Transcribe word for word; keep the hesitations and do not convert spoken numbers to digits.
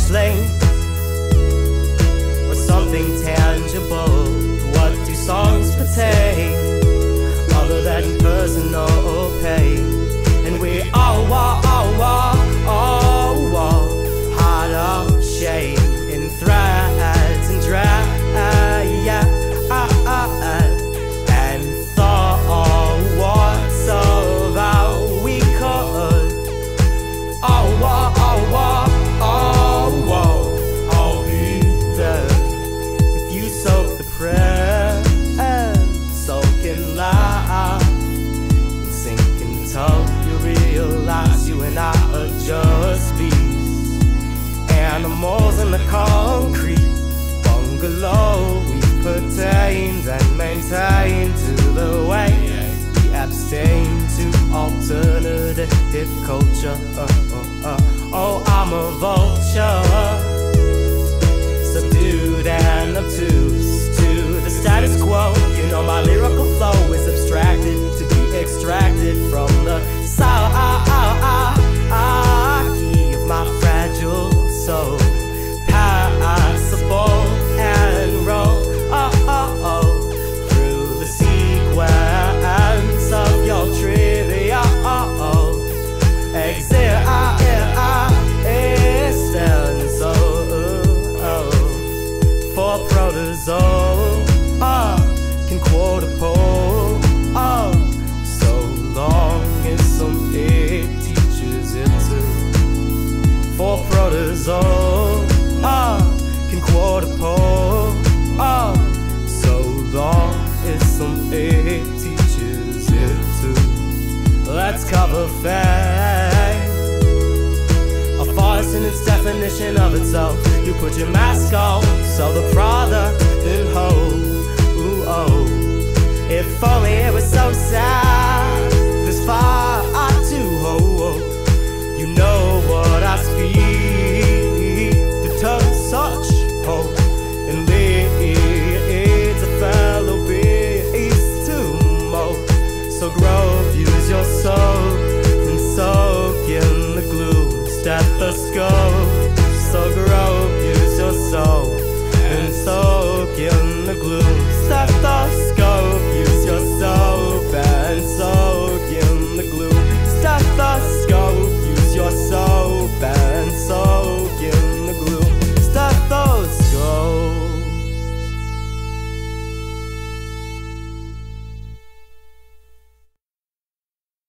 sling or something tangible? What do songs pertain other than personal pain? And we all walk, all walk, all walk hard of shame in threads and drag, yeah, and thought what's of how we could all walk, all walk, all walk, all be there. If you soak the prayer and soak in life and sink in toe, you realize you and I are just beasts, animals in the concrete bungalow we pertained and maintained to the way we abstain to alternative culture. uh, uh, uh. Oh, I'm a vulture, subdued and obtuse to the status quo. You know my lyrical flow is abstracted to be extracted from the psyche of my fragile soul, passable and roll, oh, oh, oh, through the sequence of your trivia, oh, oh, existence, oh, oh, for protozoa, oh, can quote a poem, oh, so long as some it teaches it to. For protozoa, oh, can quote a poem, oh, so long as some it teaches it to. Let's cover fact, a farce in its definition of itself. You put your mask on, so the product in whole. Ooh, oh, if only it was so sad, this far to hold. You know what I speak, to touch such hope and leads a fellow beast to mold. So grow, use your soul and soak in the glue. Stethoscope,